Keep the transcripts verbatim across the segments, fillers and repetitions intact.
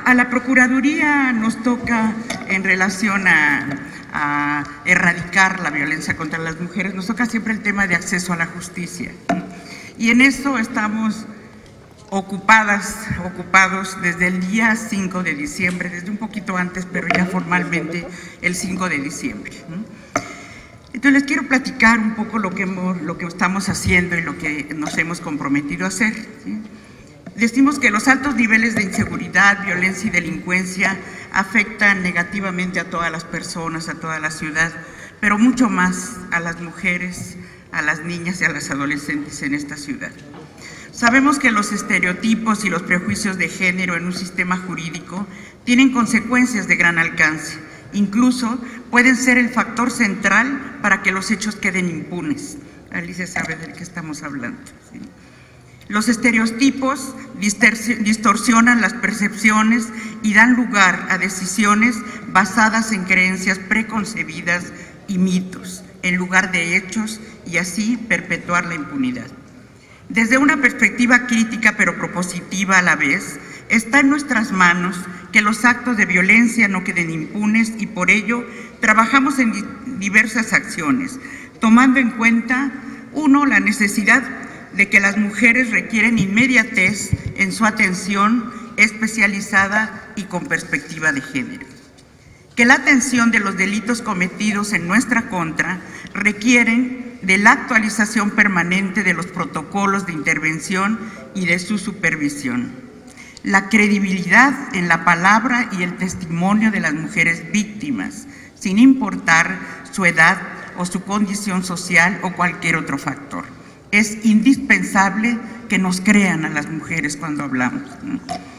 a la Procuraduría nos toca, en relación a, a erradicar la violencia contra las mujeres, nos toca siempre el tema de acceso a la justicia. Y en eso estamos ocupadas, ocupados desde el día cinco de diciembre, desde un poquito antes, pero ya formalmente el cinco de diciembre. Entonces les quiero platicar un poco lo que, hemos, lo que estamos haciendo y lo que nos hemos comprometido a hacer, ¿sí? Decimos que los altos niveles de inseguridad, violencia y delincuencia afectan negativamente a todas las personas, a toda la ciudad, pero mucho más a las mujeres, a las niñas y a las adolescentes en esta ciudad. Sabemos que los estereotipos y los prejuicios de género en un sistema jurídico tienen consecuencias de gran alcance. Incluso pueden ser el factor central para que los hechos queden impunes. Alicia sabe de qué estamos hablando, ¿sí? Los estereotipos distorsionan las percepciones y dan lugar a decisiones basadas en creencias preconcebidas y mitos, en lugar de hechos, y así perpetuar la impunidad. Desde una perspectiva crítica pero propositiva a la vez, está en nuestras manos que los actos de violencia no queden impunes y por ello trabajamos en diversas acciones, tomando en cuenta, uno, la necesidad de que las mujeres requieren inmediatez en su atención especializada y con perspectiva de género. Que la atención de los delitos cometidos en nuestra contra requieren de la actualización permanente de los protocolos de intervención y de su supervisión. La credibilidad en la palabra y el testimonio de las mujeres víctimas, sin importar su edad o su condición social o cualquier otro factor. Es indispensable que nos crean a las mujeres cuando hablamos, ¿no?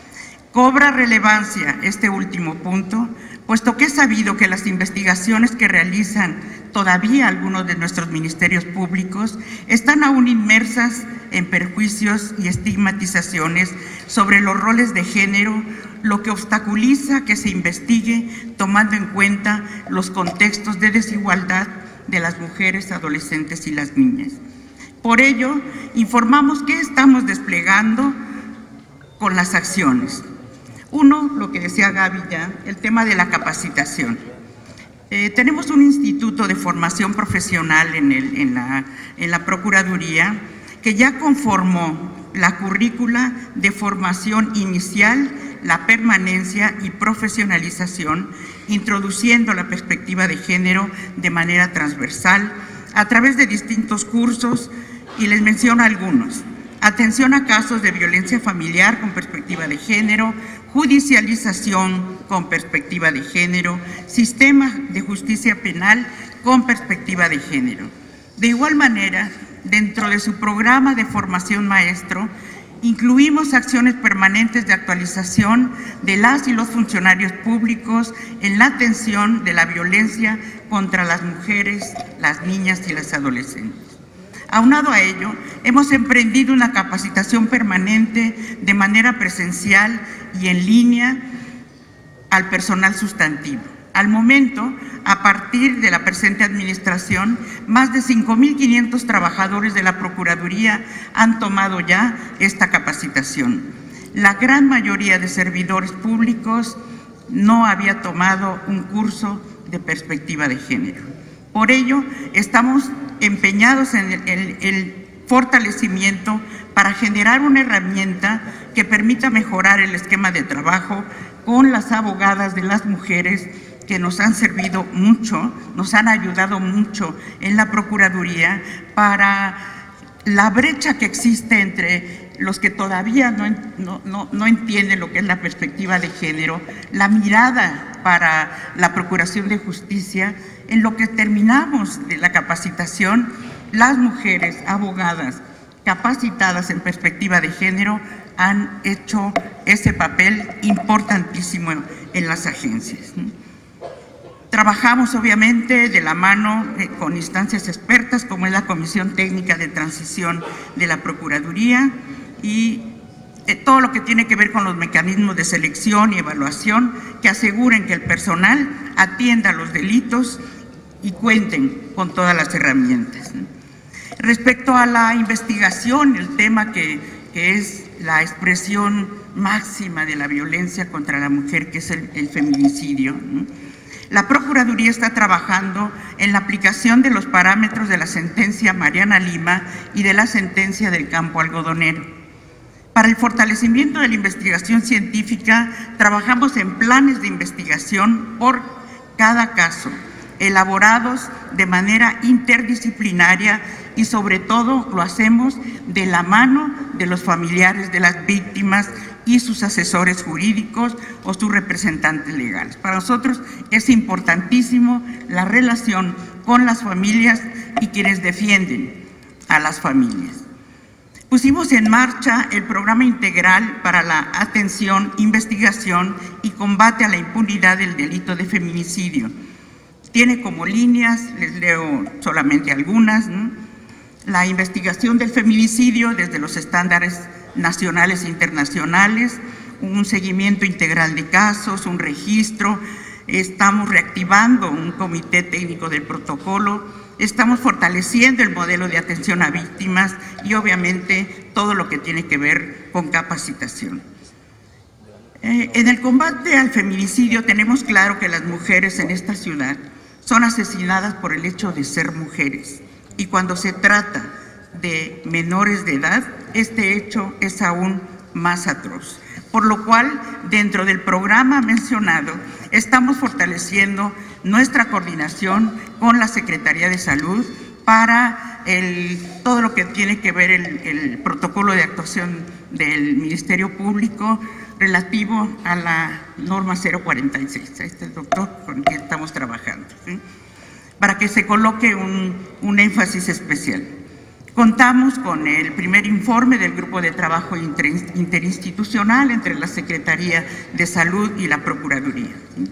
Cobra relevancia este último punto, puesto que es sabido que las investigaciones que realizan todavía algunos de nuestros ministerios públicos están aún inmersas en perjuicios y estigmatizaciones sobre los roles de género, lo que obstaculiza que se investigue tomando en cuenta los contextos de desigualdad de las mujeres, adolescentes y las niñas. Por ello, informamos que estamos desplegando con las acciones. Uno, lo que decía Gaby ya, el tema de la capacitación. Eh, tenemos un instituto de formación profesional en, el, en, la, en la Procuraduría que ya conformó la currícula de formación inicial, la permanencia y profesionalización, introduciendo la perspectiva de género de manera transversal a través de distintos cursos. Y les menciono algunos: atención a casos de violencia familiar con perspectiva de género, judicialización con perspectiva de género, sistema de justicia penal con perspectiva de género. De igual manera, dentro de su programa de formación maestro, incluimos acciones permanentes de actualización de las y los funcionarios públicos en la atención de la violencia contra las mujeres, las niñas y las adolescentes. Aunado a ello, hemos emprendido una capacitación permanente de manera presencial y en línea al personal sustantivo. Al momento, a partir de la presente administración, más de cinco mil quinientos trabajadores de la Procuraduría han tomado ya esta capacitación. La gran mayoría de servidores públicos no había tomado un curso de perspectiva de género. Por ello, estamos empeñados en el, el, el fortalecimiento para generar una herramienta que permita mejorar el esquema de trabajo con las abogadas de las mujeres que nos han servido mucho, nos han ayudado mucho en la Procuraduría para la brecha que existe entre los que todavía no, no, no, no entienden lo que es la perspectiva de género, la mirada para la Procuración de Justicia. En lo que terminamos de la capacitación, las mujeres abogadas capacitadas en perspectiva de género han hecho ese papel importantísimo en las agencias. Trabajamos obviamente de la mano eh, con instancias expertas como es la Comisión Técnica de Transición de la Procuraduría y eh, todo lo que tiene que ver con los mecanismos de selección y evaluación que aseguren que el personal atienda los delitos y cuenten con todas las herramientas. Respecto a la investigación, el tema que, que es la expresión máxima de la violencia contra la mujer, que es el, el feminicidio, ¿no? La Procuraduría está trabajando en la aplicación de los parámetros de la sentencia Mariana Lima y de la sentencia del Campo Algodonero. Para el fortalecimiento de la investigación científica, trabajamos en planes de investigación por cada caso, elaborados de manera interdisciplinaria y sobre todo lo hacemos de la mano de los familiares de las víctimas y sus asesores jurídicos o sus representantes legales. Para nosotros es importantísimo la relación con las familias y quienes defienden a las familias. Pusimos en marcha el programa integral para la atención, investigación y combate a la impunidad del delito de feminicidio. Tiene como líneas, les leo solamente algunas, ¿no? La investigación del feminicidio desde los estándares nacionales e internacionales, un seguimiento integral de casos, un registro, estamos reactivando un comité técnico del protocolo, estamos fortaleciendo el modelo de atención a víctimas y obviamente todo lo que tiene que ver con capacitación. Eh, en el combate al feminicidio tenemos claro que las mujeres en esta ciudad son asesinadas por el hecho de ser mujeres y cuando se trata de menores de edad, este hecho es aún más atroz. Por lo cual, dentro del programa mencionado, estamos fortaleciendo nuestra coordinación con la Secretaría de Salud para el, todo lo que tiene que ver el, el protocolo de actuación del Ministerio Público relativo a la norma cero cuarenta y seis. Este es el doctor con el que estamos trabajando, ¿sí? Para que se coloque un, un énfasis especial. Contamos con el primer informe del Grupo de Trabajo Interinstitucional entre la Secretaría de Salud y la Procuraduría.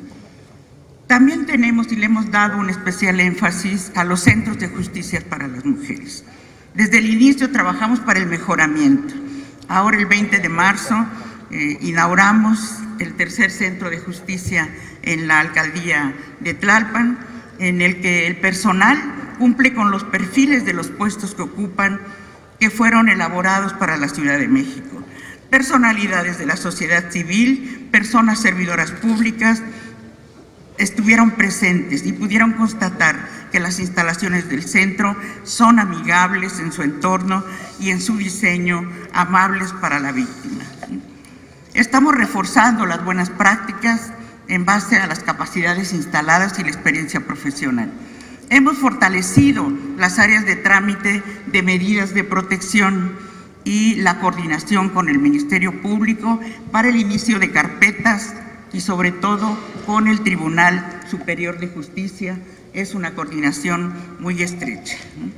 También tenemos y le hemos dado un especial énfasis a los centros de justicia para las mujeres. Desde el inicio trabajamos para el mejoramiento. Ahora el veinte de marzo eh, inauguramos el tercer centro de justicia en la alcaldía de Tlalpan, en el que el personal cumple con los perfiles de los puestos que ocupan, que fueron elaborados para la Ciudad de México. Personalidades de la sociedad civil, personas servidoras públicas, estuvieron presentes y pudieron constatar que las instalaciones del centro son amigables en su entorno y en su diseño, amables para la víctima. Estamos reforzando las buenas prácticas en base a las capacidades instaladas y la experiencia profesional. Hemos fortalecido las áreas de trámite de medidas de protección y la coordinación con el Ministerio Público para el inicio de carpetas y sobre todo con el Tribunal Superior de Justicia. Es una coordinación muy estrecha.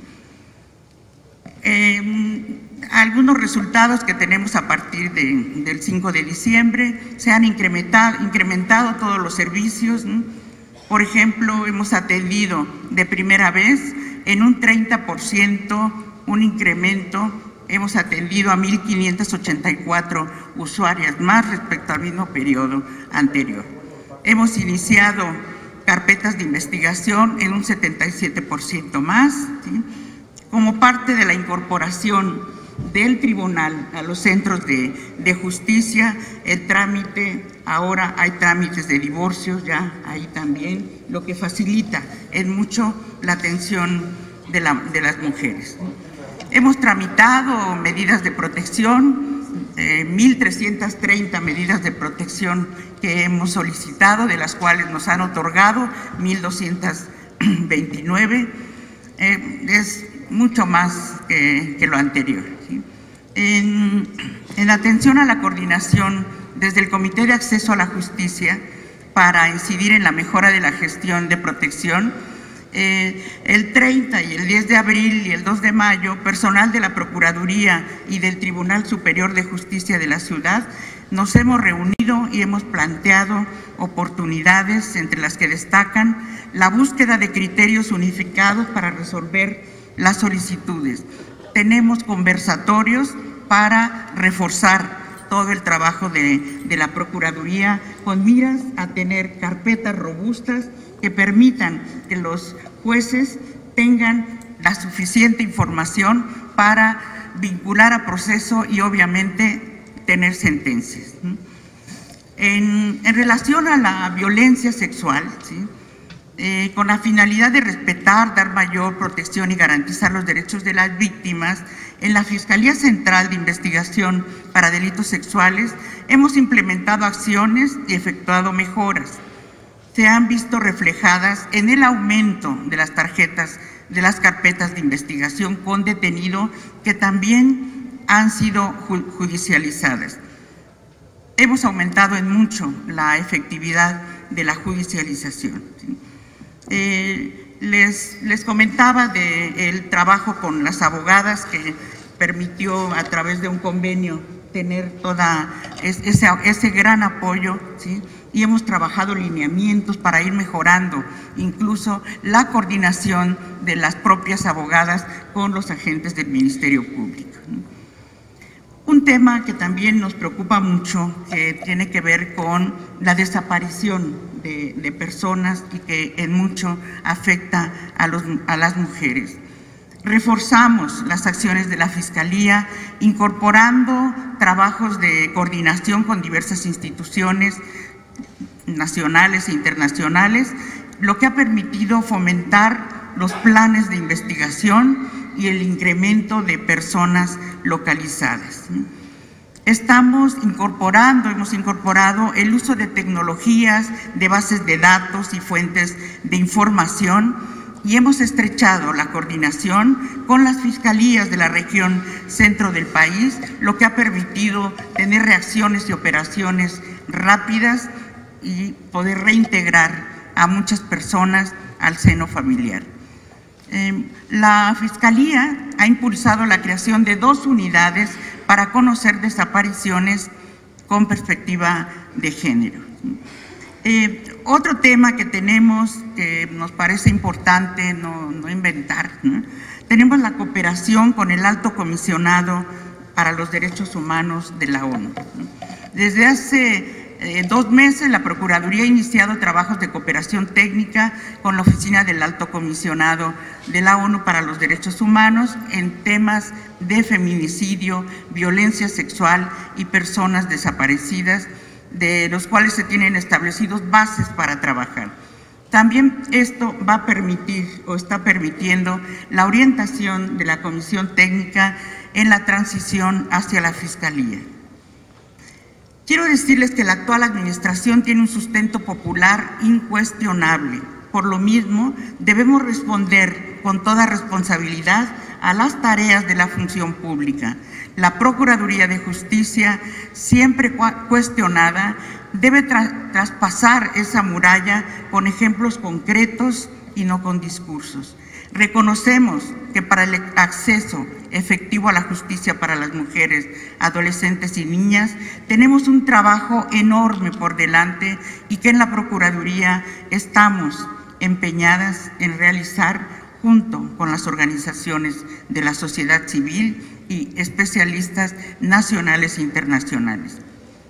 Eh, algunos resultados que tenemos a partir de, del cinco de diciembre, se han incrementado, incrementado todos los servicios, ¿no? Por ejemplo, hemos atendido de primera vez en un treinta por ciento, un incremento, hemos atendido a mil quinientas ochenta y cuatro usuarias más respecto al mismo periodo anterior. Hemos iniciado carpetas de investigación en un setenta y siete por ciento más, ¿sí? Como parte de la incorporación del tribunal a los centros de, de justicia, el trámite, ahora hay trámites de divorcio ya ahí también, lo que facilita en mucho la atención de, la, de las mujeres. Hemos tramitado medidas de protección, eh, mil trescientas treinta medidas de protección que hemos solicitado, de las cuales nos han otorgado mil doscientas veintinueve, eh, es mucho más eh, que lo anterior, ¿sí? En, en atención a la coordinación desde el Comité de Acceso a la Justicia para incidir en la mejora de la gestión de protección, eh, el treinta y el diez de abril y el dos de mayo, personal de la Procuraduría y del Tribunal Superior de Justicia de la ciudad nos hemos reunido y hemos planteado oportunidades, entre las que destacan la búsqueda de criterios unificados para resolver las solicitudes. Tenemos conversatorios para reforzar todo el trabajo de, de la Procuraduría con miras a tener carpetas robustas que permitan que los jueces tengan la suficiente información para vincular a proceso y obviamente tener sentencias. En, en relación a la violencia sexual, ¿sí? eh, con la finalidad de respetar, dar mayor protección y garantizar los derechos de las víctimas, en la Fiscalía Central de Investigación para Delitos Sexuales hemos implementado acciones y efectuado mejoras. Se han visto reflejadas en el aumento de las tarjetas de las carpetas de investigación con detenido, que también han sido judicializadas. Hemos aumentado en mucho la efectividad de la judicialización. ¿Sí? Eh, les, les comentaba del trabajo con las abogadas que permitió a través de un convenio tener toda ese, ese gran apoyo, ¿sí? Y hemos trabajado lineamientos para ir mejorando incluso la coordinación de las propias abogadas con los agentes del Ministerio Público. Un tema que también nos preocupa mucho, que tiene que ver con la desaparición de, de personas y que en mucho afecta a, los, a las mujeres. Reforzamos las acciones de la Fiscalía, incorporando trabajos de coordinación con diversas instituciones nacionales e internacionales, lo que ha permitido fomentar los planes de investigación y el incremento de personas localizadas. Estamos incorporando, hemos incorporado el uso de tecnologías, de bases de datos y fuentes de información, y hemos estrechado la coordinación con las fiscalías de la región centro del país, lo que ha permitido tener reacciones y operaciones rápidas y poder reintegrar a muchas personas al seno familiar. Eh, la Fiscalía ha impulsado la creación de dos unidades para conocer desapariciones con perspectiva de género. Eh, otro tema que tenemos que nos parece importante no, no inventar, ¿no? Tenemos la cooperación con el Alto Comisionado para los Derechos Humanos de la ONU. Desde hace Eh, dos meses, la Procuraduría ha iniciado trabajos de cooperación técnica con la Oficina del Alto Comisionado de la ONU para los Derechos Humanos en temas de feminicidio, violencia sexual y personas desaparecidas, de los cuales se tienen establecidos bases para trabajar. También esto va a permitir o está permitiendo la orientación de la Comisión Técnica en la transición hacia la Fiscalía. Quiero decirles que la actual administración tiene un sustento popular incuestionable. Por lo mismo, debemos responder con toda responsabilidad a las tareas de la función pública. La Procuraduría de Justicia, siempre cuestionada, debe tra- traspasar esa muralla con ejemplos concretos y no con discursos. Reconocemos que para el acceso efectivo a la justicia para las mujeres, adolescentes y niñas, tenemos un trabajo enorme por delante y que en la Procuraduría estamos empeñadas en realizar junto con las organizaciones de la sociedad civil y especialistas nacionales e internacionales.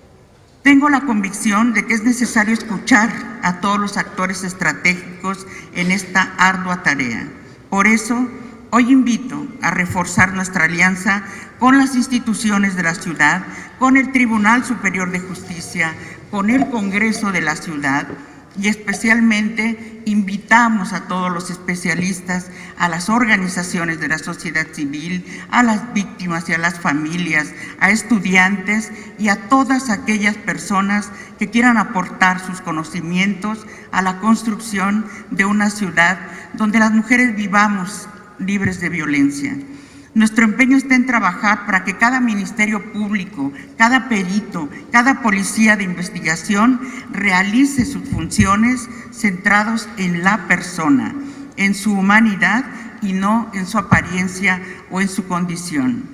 Tengo la convicción de que es necesario escuchar a todos los actores estratégicos en esta ardua tarea. Por eso, hoy invito a reforzar nuestra alianza con las instituciones de la ciudad, con el Tribunal Superior de Justicia, con el Congreso de la ciudad, y especialmente invitamos a todos los especialistas, a las organizaciones de la sociedad civil, a las víctimas y a las familias, a estudiantes y a todas aquellas personas que quieran aportar sus conocimientos a la construcción de una ciudad donde las mujeres vivamos libres de violencia. Nuestro empeño está en trabajar para que cada ministerio público, cada perito, cada policía de investigación realice sus funciones centrados en la persona, en su humanidad y no en su apariencia o en su condición.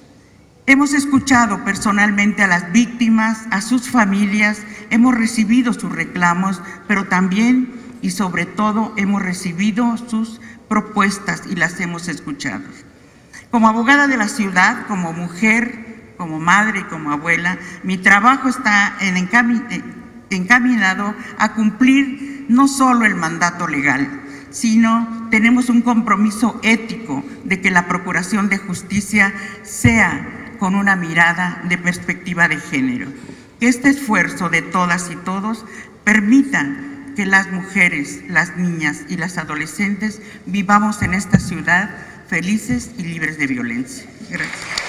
Hemos escuchado personalmente a las víctimas, a sus familias, hemos recibido sus reclamos, pero también y sobre todo hemos recibido sus propuestas y las hemos escuchado. Como abogada de la ciudad, como mujer, como madre y como abuela, mi trabajo está en encami- encaminado a cumplir no solo el mandato legal, sino tenemos un compromiso ético de que la Procuración de Justicia sea con una mirada de perspectiva de género. Que este esfuerzo de todas y todos permita que las mujeres, las niñas y las adolescentes vivamos en esta ciudad felices y libres de violencia. Gracias.